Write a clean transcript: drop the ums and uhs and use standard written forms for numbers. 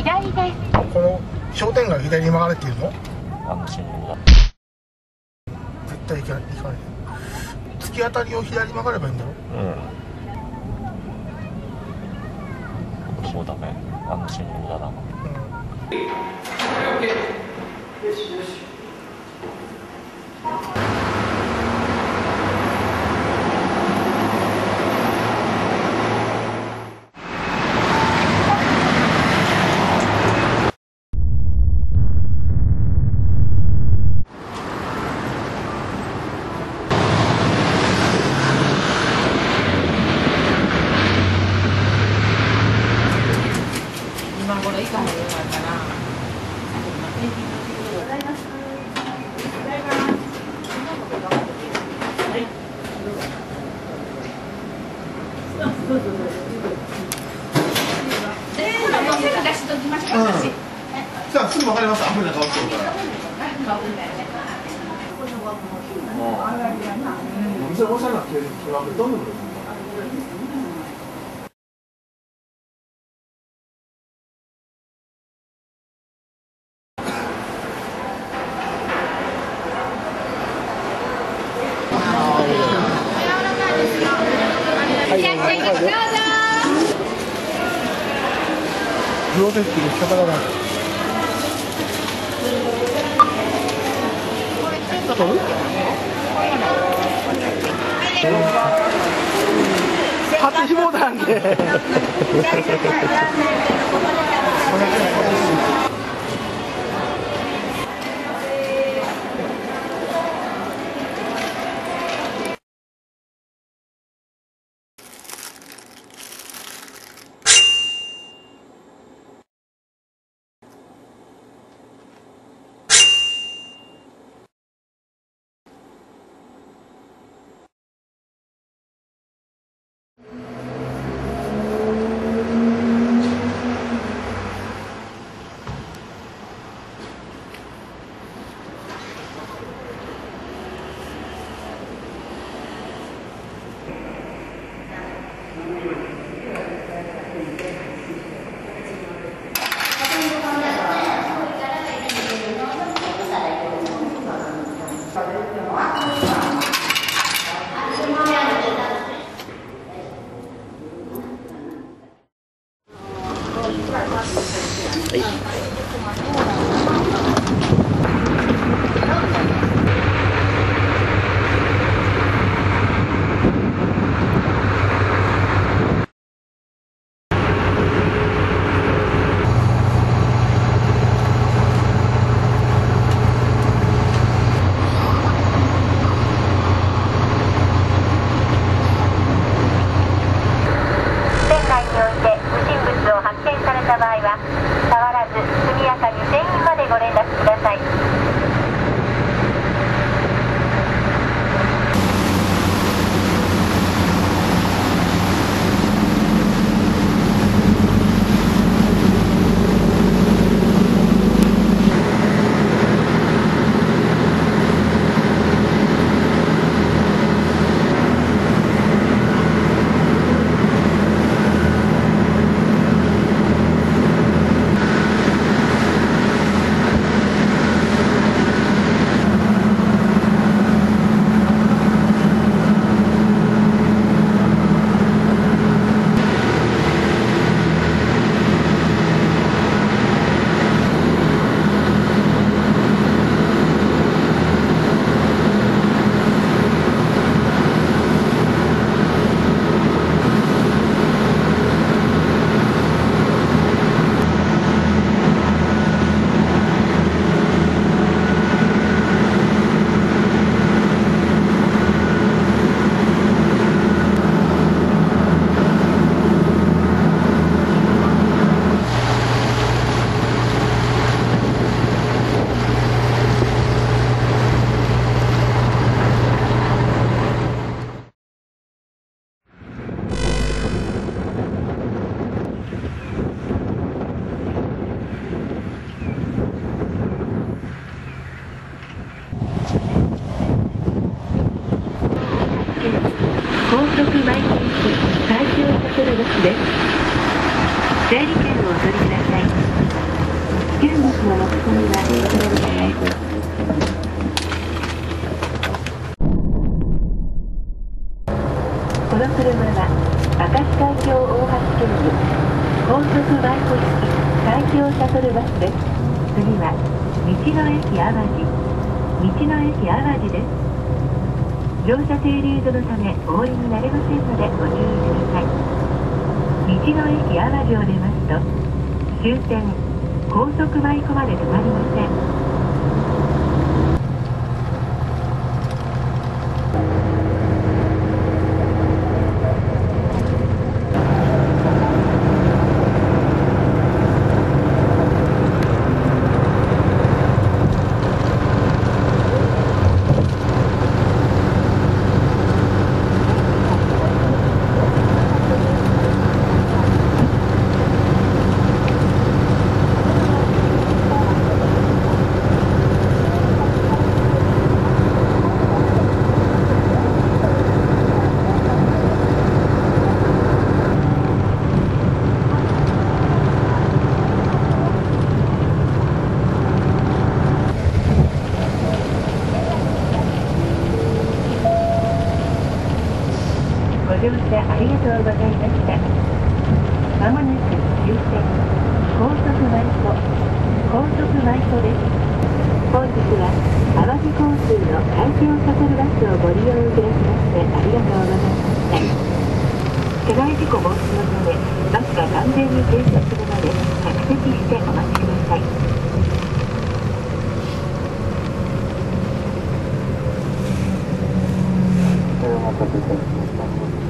左です。 この商店街左に曲がれっていうの？ 信号だ。 絶対行かない。突き当たりを左に曲がればいいんだろ？ そうだね。信号だな。 今頃行かへんよかったな。 じゃあすぐ分かります。アホな顔してるから。店おしゃれな手はどんなの？プロテストの仕方がない。取る？買ってしもうたんけ。 整理券をお取りください。 発経由高速バイコ式海峡シャトルバスです。次は道の駅淡路、道の駅淡路です。乗車停留所のためお降りになれませんのでご注意ください。道の駅淡路を出ますと終点高速舞子まで止まりません。ご乗車ありがとうございました。まもなく終点高速舞子です。本日は淡路交通の海峡シャトルバスをご利用いただきましてありがとうございました。車内事故防止のためバスが完全に停車するまで着席してお待ちください。 お待たせいたしました。